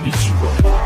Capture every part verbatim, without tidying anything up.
Ichigo.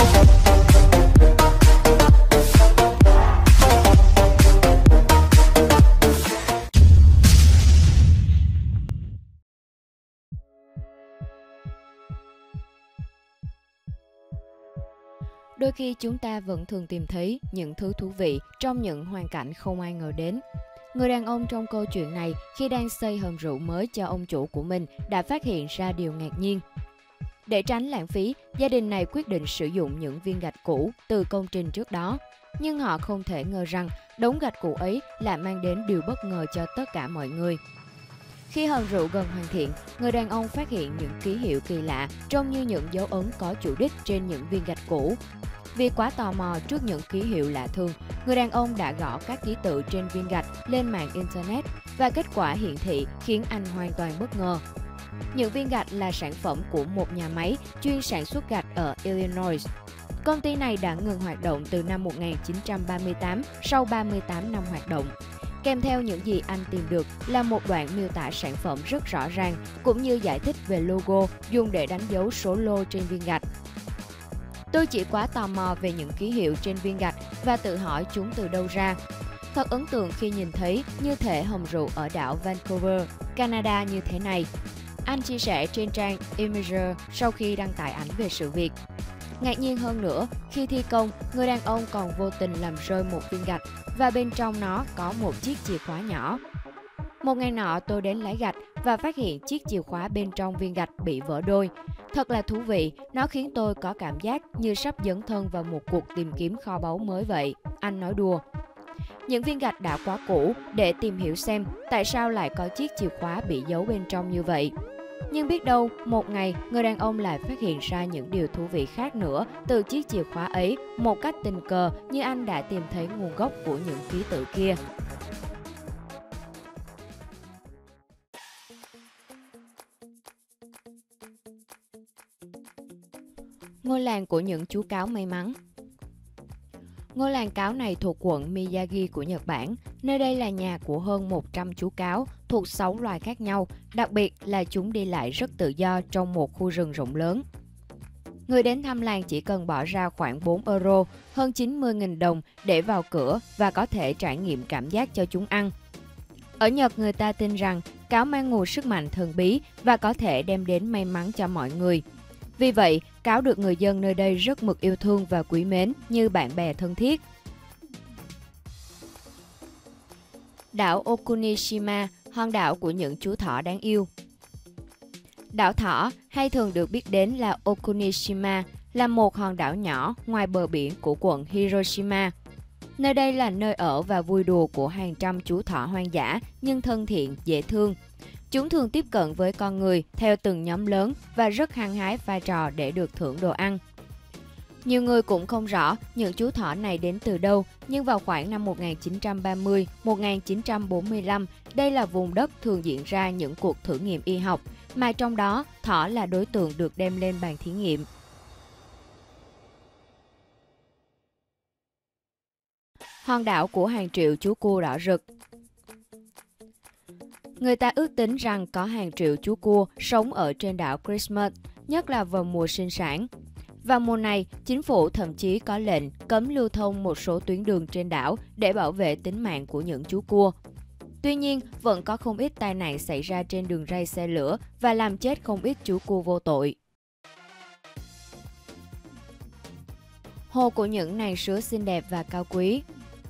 Đôi khi chúng ta vẫn thường tìm thấy những thứ thú vị trong những hoàn cảnh không ai ngờ đến. Người đàn ông trong câu chuyện này khi đang xây hầm rượu mới cho ông chủ của mình đã phát hiện ra điều ngạc nhiên. Để tránh lãng phí, gia đình này quyết định sử dụng những viên gạch cũ từ công trình trước đó. Nhưng họ không thể ngờ rằng đống gạch cũ ấy lại mang đến điều bất ngờ cho tất cả mọi người. Khi hầm rượu gần hoàn thiện, người đàn ông phát hiện những ký hiệu kỳ lạ trông như những dấu ấn có chủ đích trên những viên gạch cũ. Vì quá tò mò trước những ký hiệu lạ thường, người đàn ông đã gõ các ký tự trên viên gạch lên mạng Internet và kết quả hiển thị khiến anh hoàn toàn bất ngờ. Những viên gạch là sản phẩm của một nhà máy chuyên sản xuất gạch ở Illinois. Công ty này đã ngừng hoạt động từ năm một nghìn chín trăm ba mươi tám sau ba mươi tám năm hoạt động. Kèm theo những gì anh tìm được là một đoạn miêu tả sản phẩm rất rõ ràng, cũng như giải thích về logo dùng để đánh dấu số lô trên viên gạch. Tôi chỉ quá tò mò về những ký hiệu trên viên gạch và tự hỏi chúng từ đâu ra. Thật ấn tượng khi nhìn thấy như thể hầm rượu ở đảo Vancouver, Canada như thế này. Anh chia sẻ trên trang Imager sau khi đăng tải ảnh về sự việc. Ngạc nhiên hơn nữa, khi thi công, người đàn ông còn vô tình làm rơi một viên gạch và bên trong nó có một chiếc chìa khóa nhỏ. Một ngày nọ tôi đến lấy gạch và phát hiện chiếc chìa khóa bên trong viên gạch bị vỡ đôi. Thật là thú vị, nó khiến tôi có cảm giác như sắp dấn thân vào một cuộc tìm kiếm kho báu mới vậy, anh nói đùa. Những viên gạch đã quá cũ để tìm hiểu xem tại sao lại có chiếc chìa khóa bị giấu bên trong như vậy. Nhưng biết đâu, một ngày, người đàn ông lại phát hiện ra những điều thú vị khác nữa từ chiếc chìa khóa ấy một cách tình cờ như anh đã tìm thấy nguồn gốc của những ký tự kia. Ngôi làng của những chú cáo may mắn. Ngôi làng cáo này thuộc quận Miyagi của Nhật Bản. Nơi đây là nhà của hơn một trăm chú cáo thuộc sáu loài khác nhau, đặc biệt là chúng đi lại rất tự do trong một khu rừng rộng lớn. Người đến thăm làng chỉ cần bỏ ra khoảng bốn euro, hơn chín mươi nghìn đồng để vào cửa và có thể trải nghiệm cảm giác cho chúng ăn. Ở Nhật, người ta tin rằng cáo mang nguồn sức mạnh thần bí và có thể đem đến may mắn cho mọi người. Vì vậy, cáo được người dân nơi đây rất mực yêu thương và quý mến như bạn bè thân thiết. Đảo Okunishima, hòn đảo của những chú thỏ đáng yêu. Đảo Thỏ, hay thường được biết đến là Okunishima, là một hòn đảo nhỏ ngoài bờ biển của quận Hiroshima. Nơi đây là nơi ở và vui đùa của hàng trăm chú thỏ hoang dã nhưng thân thiện, dễ thương. Chúng thường tiếp cận với con người theo từng nhóm lớn và rất hăng hái pha trò để được thưởng đồ ăn. Nhiều người cũng không rõ những chú thỏ này đến từ đâu, nhưng vào khoảng năm một nghìn chín trăm ba mươi đến một nghìn chín trăm bốn mươi lăm, đây là vùng đất thường diễn ra những cuộc thử nghiệm y học, mà trong đó thỏ là đối tượng được đem lên bàn thí nghiệm. Hòn đảo của hàng triệu chú cua đỏ rực. Người ta ước tính rằng có hàng triệu chú cua sống ở trên đảo Christmas, nhất là vào mùa sinh sản. Vào mùa này, chính phủ thậm chí có lệnh cấm lưu thông một số tuyến đường trên đảo để bảo vệ tính mạng của những chú cua. Tuy nhiên, vẫn có không ít tai nạn xảy ra trên đường ray xe lửa và làm chết không ít chú cua vô tội. Hồ của những nàng sứa xinh đẹp và cao quý.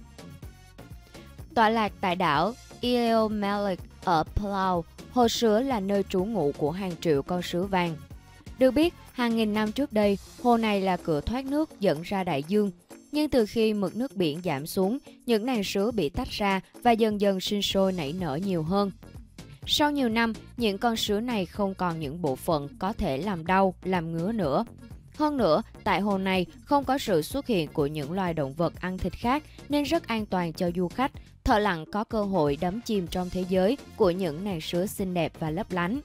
Tọa lạc tại đảo Ileomelek ở Palau, hồ sứa là nơi trú ngụ của hàng triệu con sứa vàng. Được biết, hàng nghìn năm trước đây, hồ này là cửa thoát nước dẫn ra đại dương. Nhưng từ khi mực nước biển giảm xuống, những nàng sứa bị tách ra và dần dần sinh sôi nảy nở nhiều hơn. Sau nhiều năm, những con sứa này không còn những bộ phận có thể làm đau, làm ngứa nữa. Hơn nữa, tại hồ này không có sự xuất hiện của những loài động vật ăn thịt khác nên rất an toàn cho du khách, thợ lặn có cơ hội đắm chìm trong thế giới của những nàng sứa xinh đẹp và lấp lánh.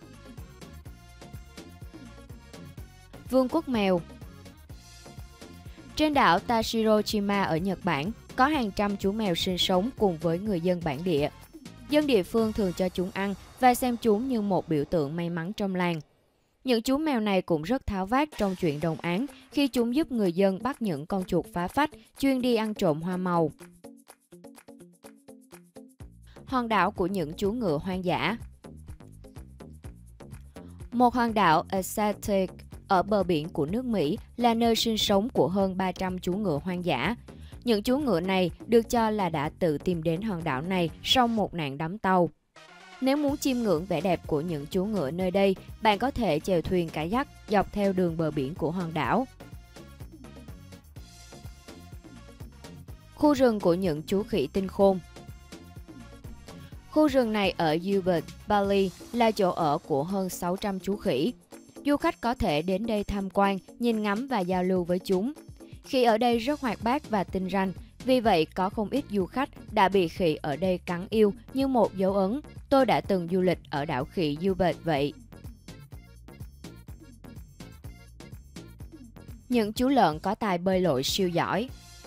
Vương quốc mèo. Trên đảo Tashiroshima ở Nhật Bản, có hàng trăm chú mèo sinh sống cùng với người dân bản địa. Dân địa phương thường cho chúng ăn và xem chúng như một biểu tượng may mắn trong làng. Những chú mèo này cũng rất tháo vát trong chuyện đồng áng khi chúng giúp người dân bắt những con chuột phá phách chuyên đi ăn trộm hoa màu. Hòn đảo của những chú ngựa hoang dã. Một hòn đảo Atlantic ở bờ biển của nước Mỹ là nơi sinh sống của hơn ba trăm chú ngựa hoang dã. Những chú ngựa này được cho là đã tự tìm đến hòn đảo này sau một nạn đắm tàu. Nếu muốn chiêm ngưỡng vẻ đẹp của những chú ngựa nơi đây, bạn có thể chèo thuyền kayak dọc theo đường bờ biển của hòn đảo. Khu rừng của những chú khỉ tinh khôn. Khu rừng này ở Ubud, Bali là chỗ ở của hơn sáu trăm chú khỉ. Du khách có thể đến đây tham quan, nhìn ngắm và giao lưu với chúng. Khỉ ở đây rất hoạt bát và tinh ranh, vì vậy có không ít du khách đã bị khỉ ở đây cắn yêu như một dấu ấn. Tôi đã từng du lịch ở đảo khỉ Ubud vậy. Những chú lợn có tài bơi lội siêu giỏi.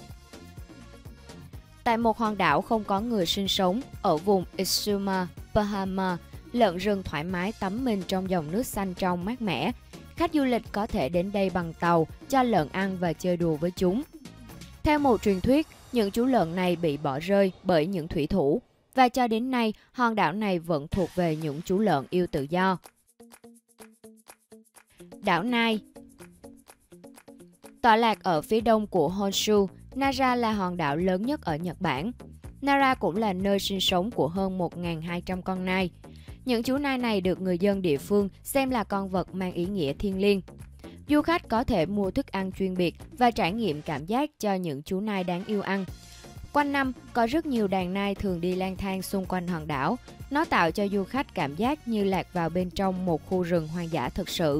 Tại một hòn đảo không có người sinh sống ở vùng Exuma, Bahama, lợn rừng thoải mái tắm mình trong dòng nước xanh trong mát mẻ. Khách du lịch có thể đến đây bằng tàu, cho lợn ăn và chơi đùa với chúng. Theo một truyền thuyết, những chú lợn này bị bỏ rơi bởi những thủy thủ, và cho đến nay, hòn đảo này vẫn thuộc về những chú lợn yêu tự do. Đảo Nai. Tọa lạc ở phía đông của Honshu, Nara là hòn đảo lớn nhất ở Nhật Bản. Nara cũng là nơi sinh sống của hơn một nghìn hai trăm con nai. Những chú nai này được người dân địa phương xem là con vật mang ý nghĩa thiêng liêng. Du khách có thể mua thức ăn chuyên biệt và trải nghiệm cảm giác cho những chú nai đáng yêu ăn. Quanh năm, có rất nhiều đàn nai thường đi lang thang xung quanh hòn đảo. Nó tạo cho du khách cảm giác như lạc vào bên trong một khu rừng hoang dã thực sự.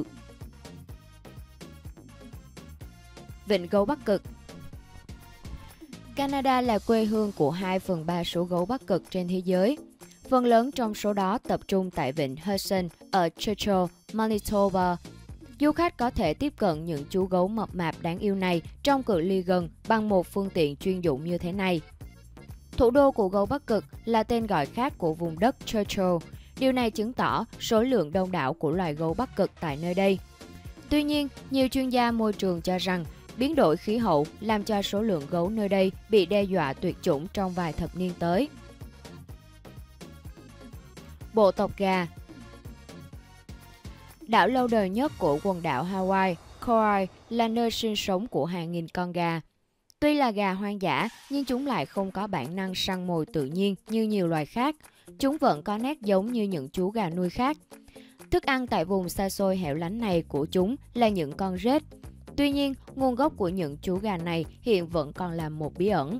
Vịnh Gấu Bắc Cực. Canada là quê hương của hai phần ba số gấu Bắc Cực trên thế giới. Phần lớn trong số đó tập trung tại vịnh Hudson ở Churchill, Manitoba. Du khách có thể tiếp cận những chú gấu mập mạp đáng yêu này trong cự ly gần bằng một phương tiện chuyên dụng như thế này. Thủ đô của gấu Bắc Cực là tên gọi khác của vùng đất Churchill. Điều này chứng tỏ số lượng đông đảo của loài gấu Bắc Cực tại nơi đây. Tuy nhiên, nhiều chuyên gia môi trường cho rằng biến đổi khí hậu làm cho số lượng gấu nơi đây bị đe dọa tuyệt chủng trong vài thập niên tới. Bộ tộc gà. Đảo lâu đời nhất của quần đảo Hawaii, Kauai là nơi sinh sống của hàng nghìn con gà. Tuy là gà hoang dã, nhưng chúng lại không có bản năng săn mồi tự nhiên như nhiều loài khác. Chúng vẫn có nét giống như những chú gà nuôi khác. Thức ăn tại vùng xa xôi hẻo lánh này của chúng là những con rết. Tuy nhiên, nguồn gốc của những chú gà này hiện vẫn còn là một bí ẩn.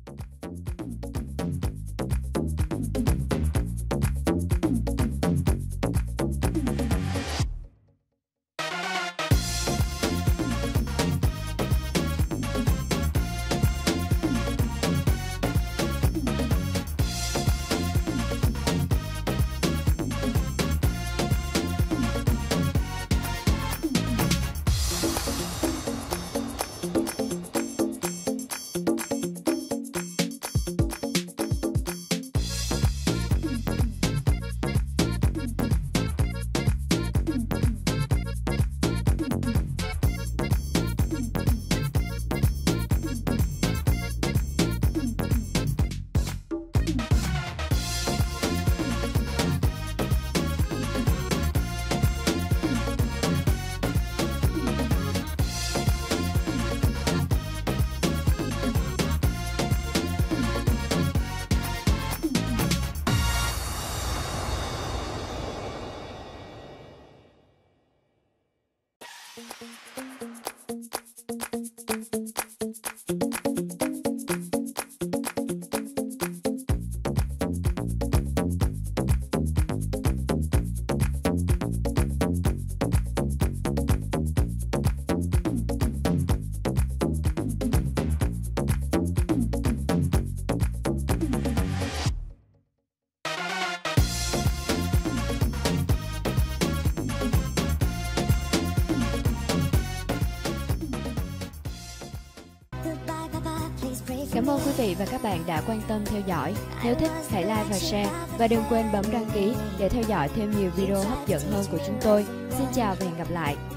Cảm ơn quý vị và các bạn đã quan tâm theo dõi. Nếu thích, hãy like và share. Và đừng quên bấm đăng ký để theo dõi thêm nhiều video hấp dẫn hơn của chúng tôi. Xin Xin chào và hẹn gặp lại.